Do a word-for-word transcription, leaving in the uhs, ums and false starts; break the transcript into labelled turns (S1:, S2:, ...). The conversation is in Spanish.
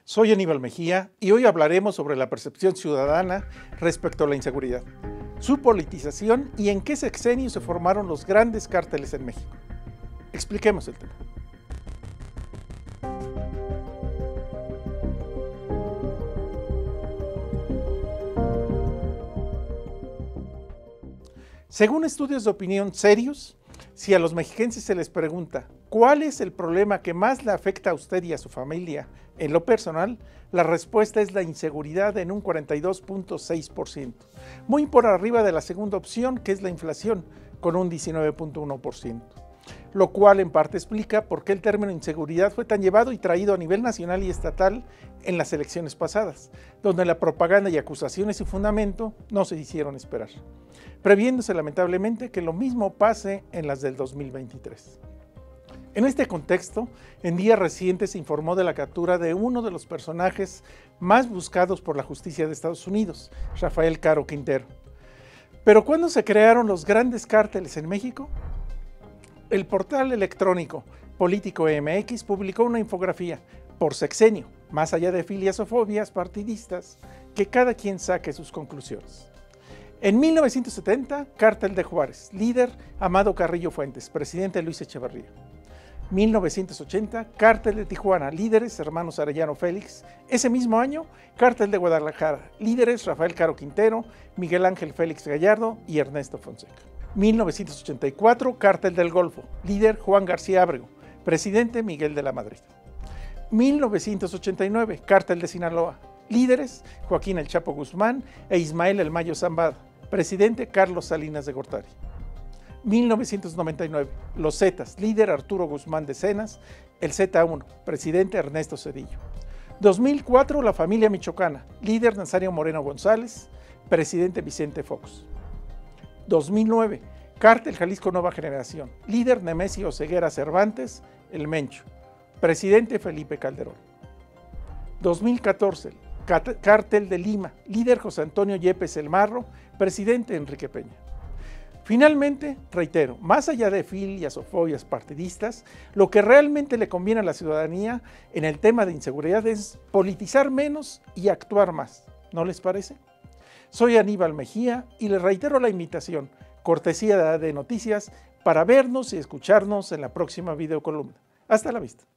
S1: Soy Aníbal Mejía y hoy hablaremos sobre la percepción ciudadana respecto a la inseguridad, su politización y en qué sexenio se formaron los grandes cárteles en México. Expliquemos el tema. Según estudios de opinión serios, si a los mexiquenses se les pregunta ¿cuál es el problema que más le afecta a usted y a su familia en lo personal?, la respuesta es la inseguridad en un cuarenta y dos punto seis por ciento, muy por arriba de la segunda opción, que es la inflación, con un diecinueve punto uno por ciento. Lo cual en parte explica por qué el término inseguridad fue tan llevado y traído a nivel nacional y estatal en las elecciones pasadas, donde la propaganda y acusaciones sin fundamento no se hicieron esperar, previéndose lamentablemente que lo mismo pase en las del dos mil veintitrés. En este contexto, en días recientes se informó de la captura de uno de los personajes más buscados por la justicia de Estados Unidos, Rafael Caro Quintero. ¿Pero cuándo se crearon los grandes cárteles en México? El portal electrónico Político M X publicó una infografía por sexenio, más allá de filias o fobias partidistas, que cada quien saque sus conclusiones. En mil novecientos setenta, Cártel de Juárez, líder Amado Carrillo Fuentes, presidente Luis Echeverría. mil novecientos ochenta, Cártel de Tijuana, líderes hermanos Arellano Félix. Ese mismo año, Cártel de Guadalajara, líderes Rafael Caro Quintero, Miguel Ángel Félix Gallardo y Ernesto Fonseca. mil novecientos ochenta y cuatro, Cártel del Golfo, líder Juan García Ábrego, presidente Miguel de la Madrid. mil novecientos ochenta y nueve, Cártel de Sinaloa, líderes Joaquín El Chapo Guzmán e Ismael El Mayo Zambada, presidente Carlos Salinas de Gortari. mil novecientos noventa y nueve, Los Zetas, líder Arturo Guzmán de Cenas, el Z uno, presidente Ernesto Zedillo. dos mil cuatro, la familia michoacana, líder Nazario Moreno González, presidente Vicente Fox. dos mil nueve, Cártel Jalisco Nueva Generación, líder Nemesio Ceguera Cervantes, el Mencho, presidente Felipe Calderón. dos mil catorce, Cártel de Lima, líder José Antonio Yepes El Marro, presidente Enrique Peña. Finalmente, reitero, más allá de filias o fobias partidistas, lo que realmente le conviene a la ciudadanía en el tema de inseguridad es politizar menos y actuar más. ¿No les parece? Soy Aníbal Mejía y les reitero la invitación, cortesía de Noticias, para vernos y escucharnos en la próxima videocolumna. Hasta la vista.